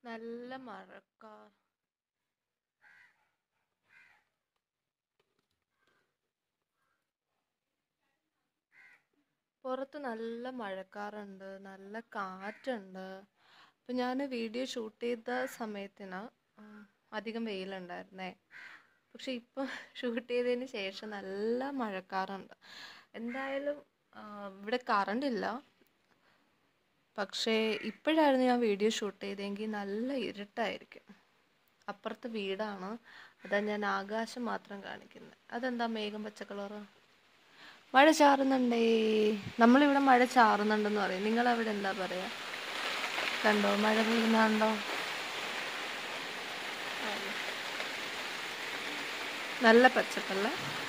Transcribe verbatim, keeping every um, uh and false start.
നല്ല മഴക്കാർ പുറത്ത് നല്ല മഴക്കാറുണ്ട്, നല്ല കാറ്റുണ്ട്. അപ്പം ഞാൻ വീഡിയോ ഷൂട്ട് ചെയ്ത സമയത്തിന് ഉം, അധികം വെയിലുണ്ടായിരുന്നേ. പക്ഷെ ഇപ്പം ഷൂട്ട് ചെയ്തതിന് ശേഷം നല്ല മഴക്കാറുണ്ട്. എന്തായാലും ആ, ഇവിടെ കറണ്ട് ഇല്ല. പക്ഷേ ഇപ്പോഴായിരുന്നു ഞാൻ വീഡിയോ ഷൂട്ട് ചെയ്തെങ്കിൽ നല്ല ഇരുട്ടായിരിക്കും. അപ്പുറത്ത് വീടാണ്, അതാ ഞാൻ ആകാശം മാത്രം കാണിക്കുന്നത്. അതെന്താ മേഘം പച്ച കളറ്? മഴ ചാറുന്നുണ്ടേ. നമ്മളിവിടെ മഴ ചാറുന്നുണ്ടെന്ന് പറയും. നിങ്ങളവിടെ എന്താ പറയാ? കണ്ടോ മഴ പെയ്യുന്നുണ്ടോ? നല്ല പച്ചപ്പല്ലേ.